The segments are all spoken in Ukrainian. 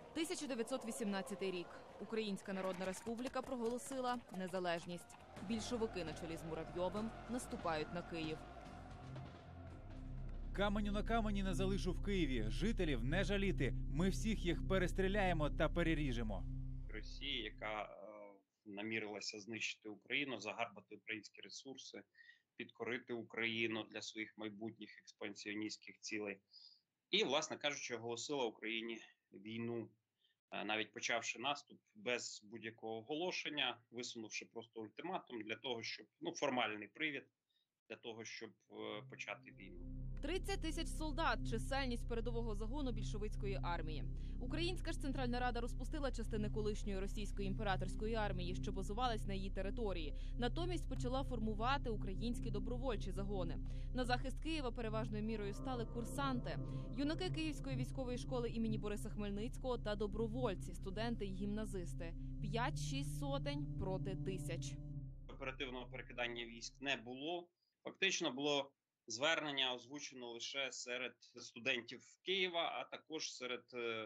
1918 рік. Українська Народна Республіка проголосила незалежність. Більшовики на чолі з Муравйовим наступають на Київ. Каменю на камені не залишу в Києві. Жителів не жаліти. Ми всіх їх перестріляємо та переріжемо. Росія, яка намірилася знищити Україну, загарбати українські ресурси, підкорити Україну для своїх майбутніх експансіоністських цілей. І, власне кажучи, оголосила Україні війну, навіть почавши наступ без будь-якого оголошення, висунувши просто ультиматум для того, щоб, формальний привід для того, щоб почати війну. 30 тисяч солдат – чисельність передового загону більшовицької армії. Українська ж Центральна Рада розпустила частини колишньої російської імператорської армії, що базувались на її території. Натомість почала формувати українські добровольчі загони. На захист Києва переважною мірою стали курсанти, юнаки Київської військової школи імені Бориса Хмельницького та добровольці, студенти й гімназисти. 5-6 сотень проти тисяч. Оперативного перекидання військ не було. Фактично було звернення озвучено лише серед студентів Києва, а також серед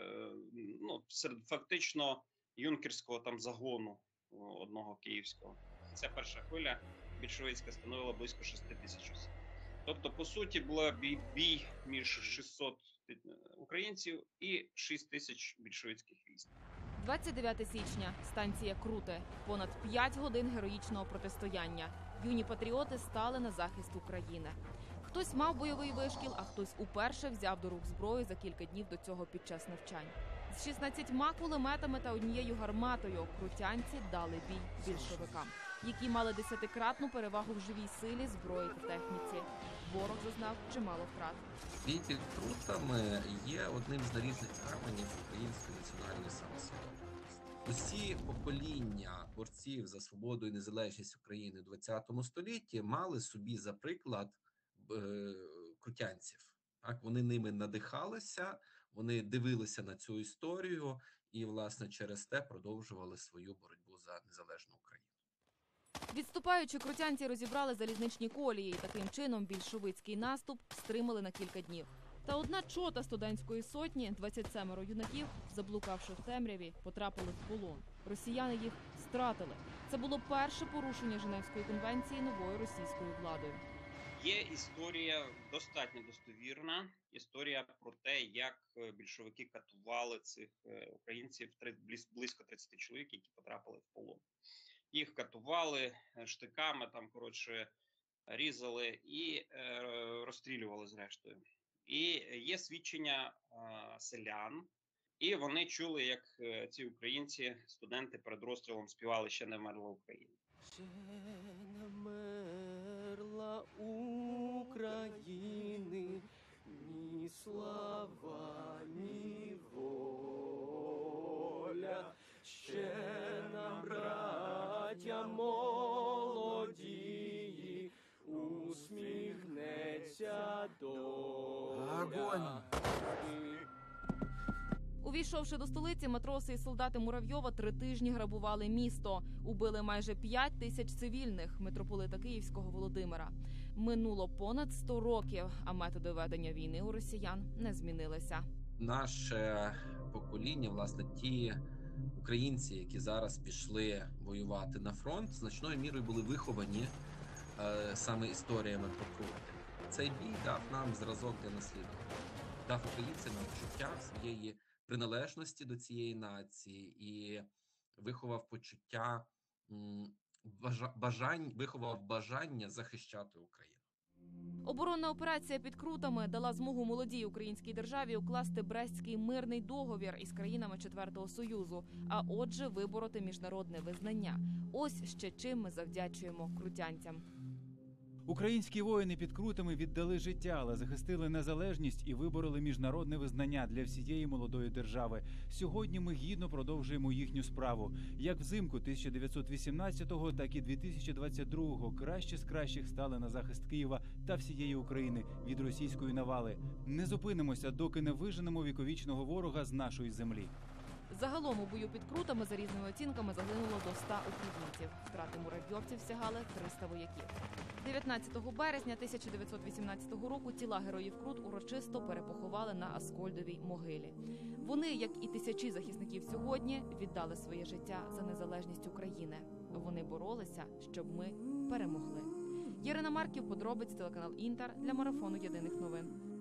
фактично юнкерського загону одного київського. Ця перша хвиля більшовицька становила близько 6 тисяч осіб. Тобто, по суті, була бій між 600 українців і 6 тисяч більшовицьких військ. 29 січня. Станція Круте. Понад 5 годин героїчного протистояння. Юні патріоти стали на захист України. Хтось мав бойовий вишкіл, а хтось уперше взяв до рук зброю за кілька днів до цього під час навчань. З 16 кулеметами та однією гарматою крутянці дали бій більшовикам, які мали 10-кратну перевагу в живій силі, зброї та техніці. Ворог зазнав чимало втрат. Бій під Крутами є одним з наріжних каменів української національної самосвідомості. Усі покоління борців за свободу і незалежність України у ХХ столітті мали собі за приклад крутянців. Так, вони ними надихалися, вони дивилися на цю історію і, власне, через те продовжували свою боротьбу за незалежну Україну. Відступаючи, крутянці розібрали залізничні колії. Таким чином більшовицький наступ стримали на кілька днів. Та одна чота студентської сотні, 27 юнаків, заблукавши в темряві, потрапили в полон. Росіяни їх стратили. Це було перше порушення Женевської конвенції новою російською владою. Є історія достатньо достовірна, історія про те, як більшовики катували цих українців, близько 30 чоловік, які потрапили в полон. Їх катували штиками, різали і розстрілювали зрештою. І є свідчення селян, і вони чули, як ці українці, студенти перед розстрілом співали «Ще не вмерла Україна». Ще не вмерла України, ні слава, ні воля. Ще нам, браття молоді, усміхнеться доля. Увійшовши до столиці, матроси і солдати Муравйова 3 тижні грабували місто. Убили майже 5 тисяч цивільних митрополита Київського Володимира. Минуло понад 100 років, а методи ведення війни у росіян не змінилися. Наше покоління, власне, ті українці, які зараз пішли воювати на фронт, значною мірою були виховані саме історіями про Крути. Цей бій дав нам зразок для наслідування. Дав українцям відчуття своєї приналежності до цієї нації і виховав почуття бажання захищати Україну. Оборонна операція під Крутами дала змогу молодій українській державі укласти Брестський мирний договір із країнами Четвертого Союзу, а отже вибороти міжнародне визнання. Ось ще чим ми завдячуємо крутянцям. Українські воїни під Крутами віддали життя, але захистили незалежність і вибороли міжнародне визнання для всієї молодої держави. Сьогодні ми гідно продовжуємо їхню справу. Як взимку 1918-го, так і 2022-го кращі з кращих стали на захист Києва та всієї України від російської навали. Не зупинимося, доки не виженемо віковічного ворога з нашої землі. Загалом у бою під Крутами за різними оцінками загинуло до 100 українців. Втрати муравйовців сягали 300 вояків. 19 березня 1918 року тіла героїв Крут урочисто перепоховали на Аскольдовій могилі. Вони, як і тисячі захисників сьогодні, віддали своє життя за незалежність України. Вони боролися, щоб ми перемогли. Ярина Марків, подробиць, телеканал Інтер, для Марафону Єдиних новин.